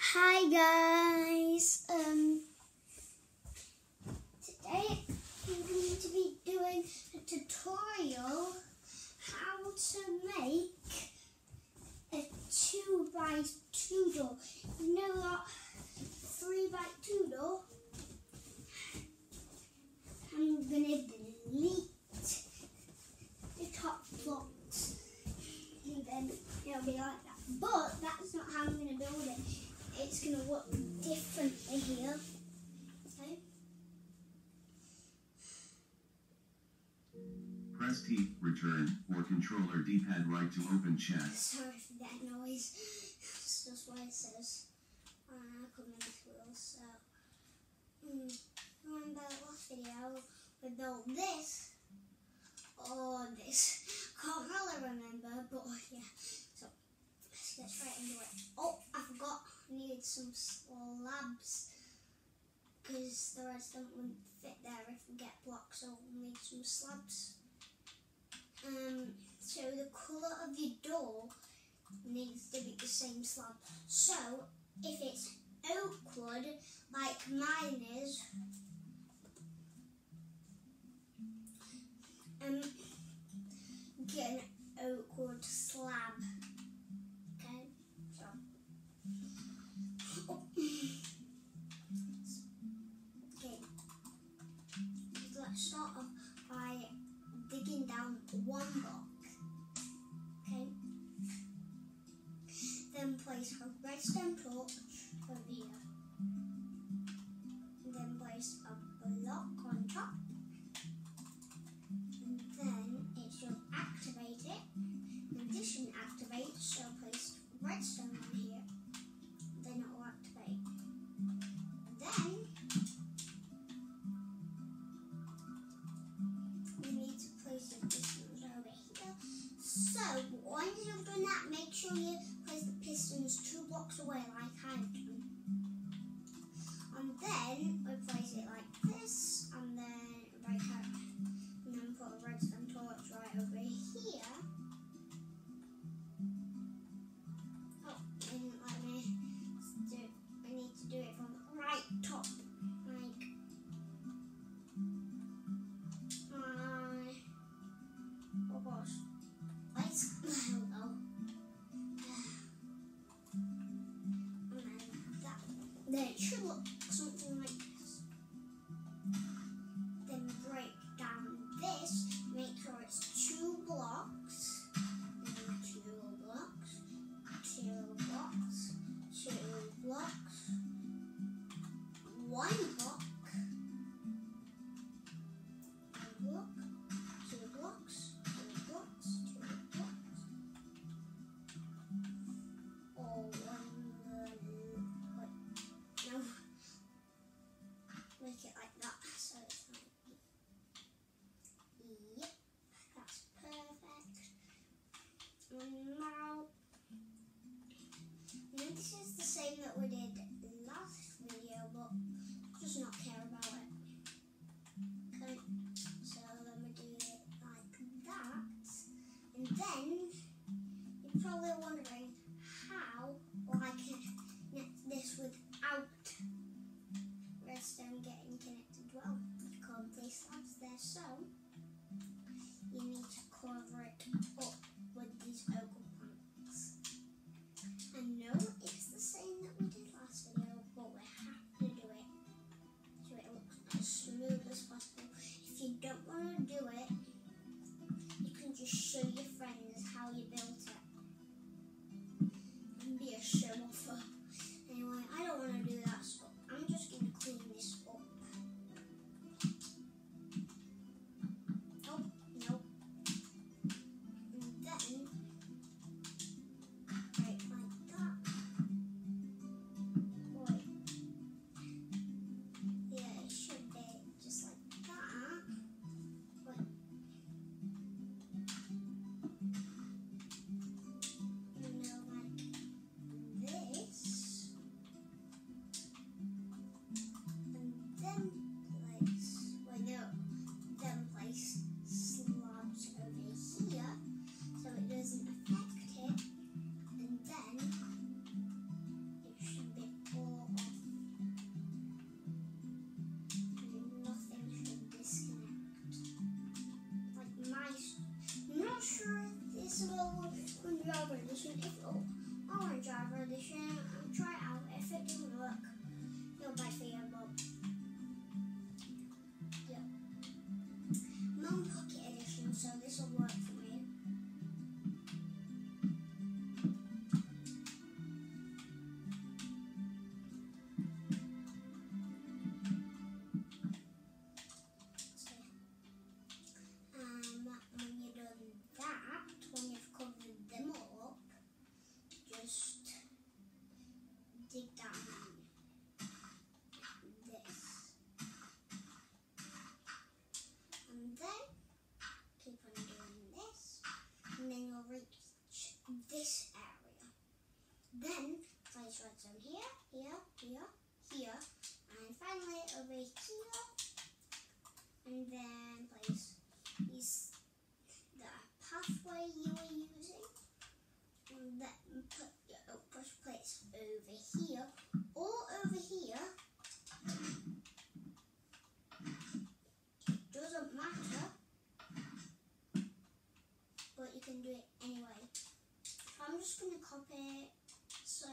Hi guys, today I'm going to be doing a tutorial how to make a 2x2 door. You know what, 3x2 door? I'm going to delete the top blocks and then it'll be like that. But that's not how I'm going to build it. It's going to look differently here. Okay. Press T, return, or controller D-pad right to open chat. Sorry for that noise. It's just what it says. I couldn't make wheels, so. Remember last video, we built this or this. Can't really remember, but yeah. So let's get straight into it. Oh, I forgot. I needed some slabs because the redstone wouldn't fit there if we get blocks, so we'll need some slabs. So the colour of your door needs to be the same slab. So if it's oak wood like mine is, get an oak wood slab. Okay, so okay, let's start off by digging down one block. Okay, then place a redstone torch over here, and then place a block on top, and then it should activate it. And this shouldn't activate, so place redstone on here, then it will activate. Then we need to place the pistons over here. So when you've done that, make sure you place the pistons 2 blocks away like I've done. And then we place it like this, and then break out, and then put a redstone torch right over here. Oh, it didn't let me do it. I need to do it from the right top. Like, oh gosh. Let's go. And then that. Then it should look something like this. Then break down this, make sure it's 2 blocks, and 2 blocks, 2 blocks, 2 blocks, 1 block, 1 block, 2 blocks, 2 blocks, 2 blocks, or 1, no, make it like that, so it's like, yep, that's perfect. And now, this is the same that we did last video, but just not care about it. Okay, so let me do it like that. And then, you're probably wondering how will I connect this without redstone getting connected. Well, you can't place slabs there, so you need to cover it up with these oak planks. I know it's the same that we did last video, but we have to do it so it looks as smooth as possible. If you don't want to do it, you can just show your friends how you built it and be a show offer. Anyway, I don't want to do that, so I'm just going to clean this up. if you are on Java Edition, try it out. If it doesn't work, you're bad for you, but yeah. I'm on Pocket Edition, so this will work for me. When you've done that, when you've covered them all up, just dig down this. And then keep on doing this. And then you'll reach this area. Then place redstone here, here, here, here. And finally over here. And then place the pathway you were using, and then put your push plates over here or over here. It doesn't matter, but you can do it anyway. I'm just going to copy it, so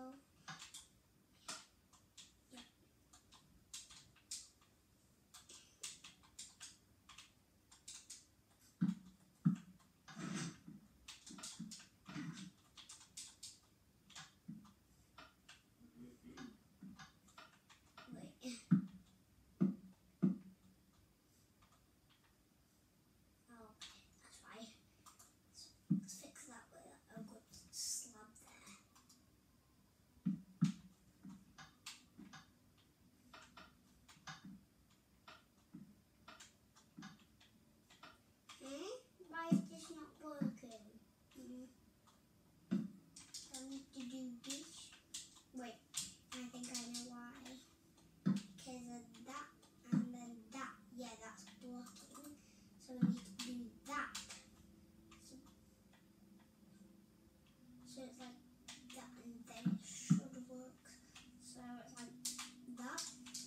let's fix that with a good slab there. Why is this not working? I need to do this. Wait, I think I know why. Because of that and then that. Yeah, that's blocking. So we need to do that. So it's like that, and then it should work. So it's like that,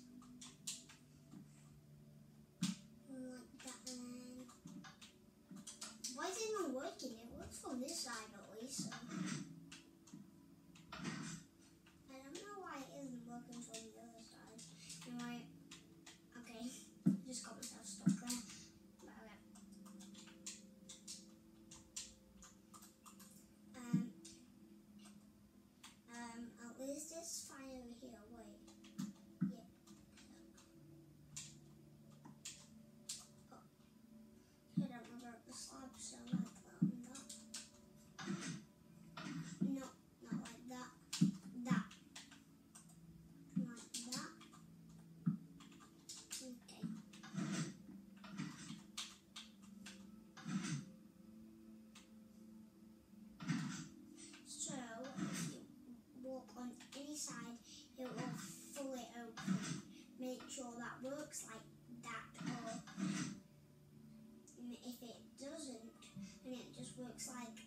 and like that, and then why is it not working? It works from this side at least. So I don't know why it isn't working from the other side. Anyway, okay, just got myself stuck there. Is this fine over here? Wait. Yeah. Oh. I don't remember the slab, so like that and that. No, not like that. That. Like that. Okay. So, if you walk on any side, it will fully open. Make sure that works like that, or if it doesn't and it just works like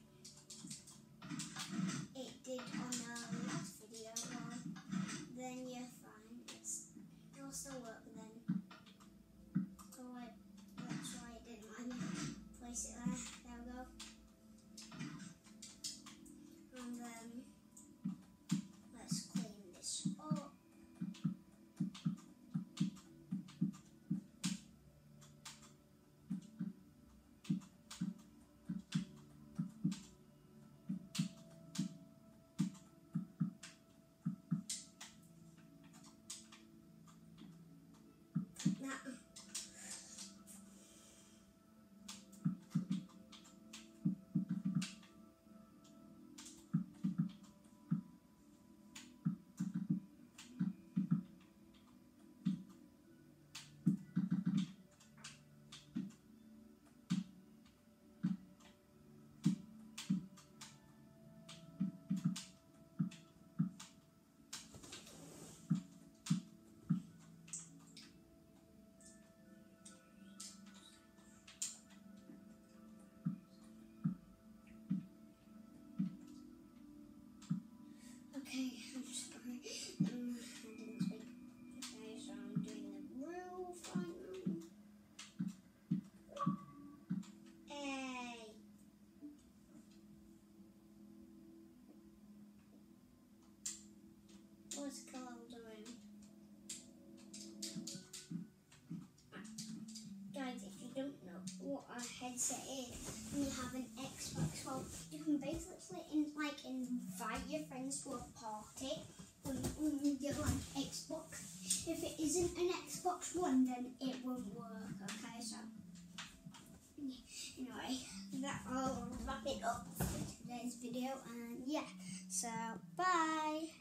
it did on the last video, well, then you're fine. It'll still work then. So let's try it, didn't mind. Place it there. There we go. And then let's clean this up. a headset in and you have an Xbox, well, you can basically invite your friends to a party and you're on Xbox. If it isn't an Xbox One, then it won't work, okay? So, anyway, I'll wrap it up for today's video, and yeah, so bye!